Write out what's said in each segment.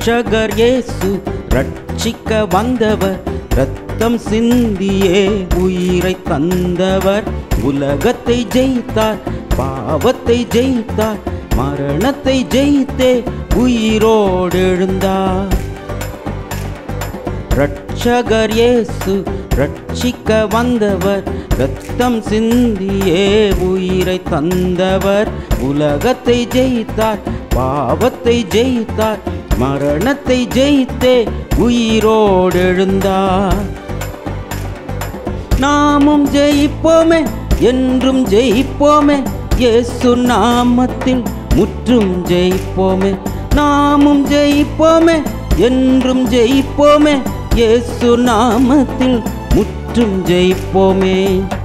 ரட்சகர் இயேசு ரட்சிக்க வந்தவர், ரத்தம் சிந்தியே உயிரை தந்தவர். உலகத்தை ஜெயித்தார், பாவத்தை ஜெயித்தார், மரணத்தை ஜெயித்தே உயிரோடு எழுந்தார். ரட்சகர் இயேசு ரட்சிக்க வந்தவர், ரத்தம் சிந்தியே உயிரை தந்தவர். உலகத்தை ஜெயித்தார், பாவத்தை ஜெயித்தார், மரணத்தை ஜெயித்தே உயிரோடு எழுந்தார். நாமும் ஜெயிப்போமே, என்றும் ஜெயிப்போமே, இயேசு நாமத்தில் முற்றும் ஜெயிப்போமே. நாமும் ஜெயிப்போமே, என்றும் ஜெயிப்போமே, இயேசு நாமத்தில் முற்றும் ஜெயிப்போமே.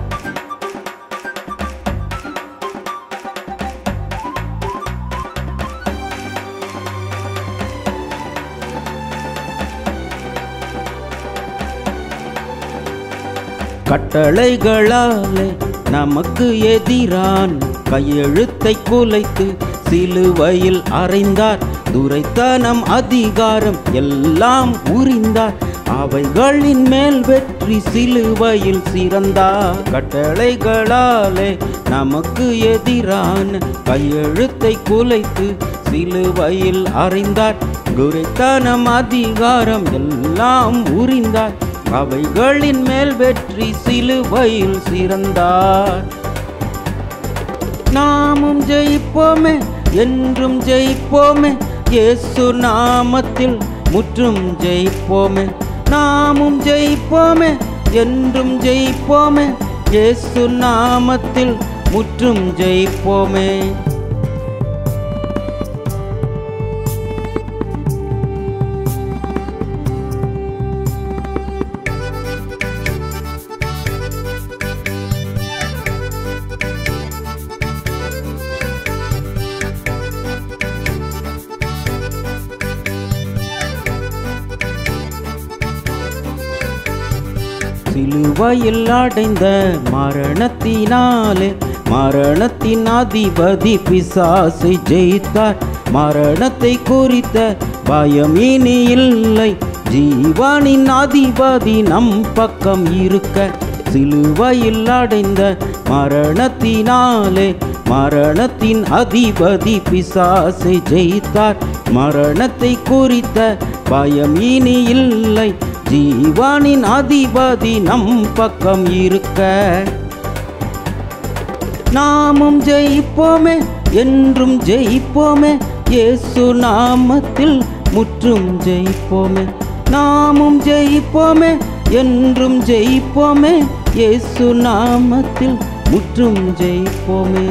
கட்டளைகளாலே நமக்கு எதிரான் கையெழுத்தை குலைத்து சிலுவையில் அறைந்தார். துரைத்தனம் அதிகாரம் எல்லாம் உரிந்தார், அவைகளின் மேல் வெற்றி சிலுவையில் சிறந்தார். கட்டளைகளாலே நமக்கு எதிரான கையெழுத்தை குலைத்து சிலுவையில் அறைந்தார். துரைத்தனம் அதிகாரம் எல்லாம் உரிந்தார், அவைகளின் மேல் வெற்றி சிலுவையில் சிறந்தார். நாமும் ஜெயிப்போமே, என்றும் ஜெயிப்போமே, இயேசு நாமத்தில் முற்றும் ஜெயிப்போமே. நாமும் ஜெயிப்போமே, என்றும் ஜெயிப்போமே, இயேசு நாமத்தில் முற்றும் ஜெயிப்போமே. சிலுவையில் அடைந்த மரணத்தினாலே மரணத்தின் அதிபதி பிசாசை ஜெயித்தார். மரணத்தை குறித்த பயம் இனி இல்லை, ஜீவனின் அதிபதி நம் பக்கம் இருக்க. சிலுவையில் அடைந்த மரணத்தினாலே மரணத்தின் அதிபதி பிசாசை ஜெயித்தார். மரணத்தை குறித்த பயம் இனி இல்லை, ஜீவனின் அதிபதி நம் பக்கம் இருக்க. நாமும் ஜெயிப்போமே, என்றும் ஜெயிப்போமே, இயேசு நாமத்தில் முற்றும் ஜெயிப்போமே. நாமும் ஜெயிப்போமே, என்றும் ஜெயிப்போமே, இயேசு நாமத்தில் முற்றும் ஜெயிப்போமே.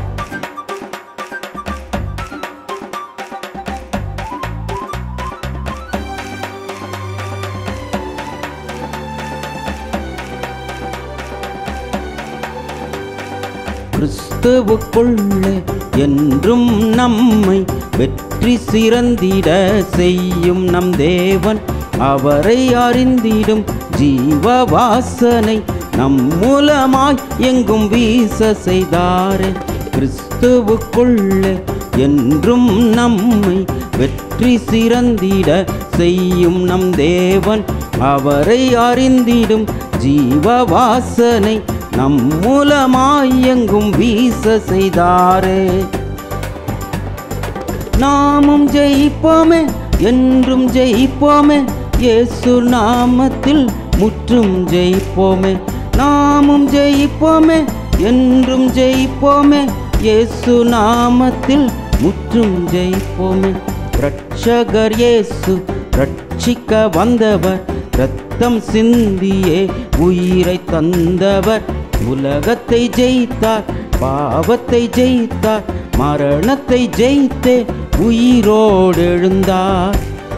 கிறிஸ்துவுக்குள்ளே என்றும் நம்மை வெற்றி சிறந்திட செய்யும் நம் தேவன், அவரை அறிந்திடும் ஜீவ வாசனை நம் மூலமாய் எங்கும் வீச செய்தாரே. கிறிஸ்துவுக்குள்ளே என்றும் நம்மை வெற்றி சிறந்திட செய்யும் நம் தேவன், அவரை அறிந்திடும் ஜீவ வாசனை நம் மூலமாய் எங்கும் வீச செய்தாரே. நாமும் ஜெயிப்போமே, என்றும் ஜெயிப்போமே, இயேசு நாமத்தில் முற்றும் ஜெயிப்போமே. நாமும் ஜெயிப்போமே, என்றும் ஜெயிப்போமே, இயேசு நாமத்தில் முற்றும் ஜெயிப்போமே. ரட்சகர் இயேசு ரட்சிக்க வந்தவர், ரத்தம் சிந்தியே உயிரை தந்தவர். உலகத்தை ஜெயித்தார், பாவத்தை ஜெயித்தார், மரணத்தை ஜெயித்தே உயிரோடு எழுந்தார்.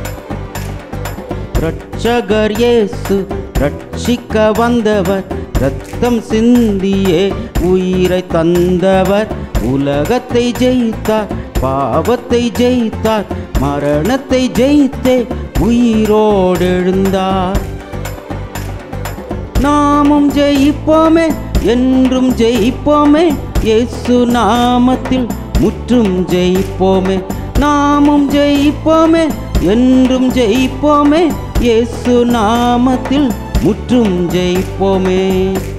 ரட்சகர் இயேசு ரட்சிக்க வந்தவர், ரத்தம் சிந்தியே உயிரை தந்தவர். உலகத்தை ஜெயித்தார், பாவத்தை ஜெயித்தார், மரணத்தை ஜெயித்தே உயிரோடு எழுந்தார். நாமும் ஜெயிப்போமே, என்றும் ஜெயிப்போமே, இயேசு நாமத்தில் முற்றும் ஜெயிப்போமே. நாமும் ஜெயிப்போமே, என்றும் ஜெயிப்போமே, இயேசு நாமத்தில் முற்றும் ஜெயிப்போமே.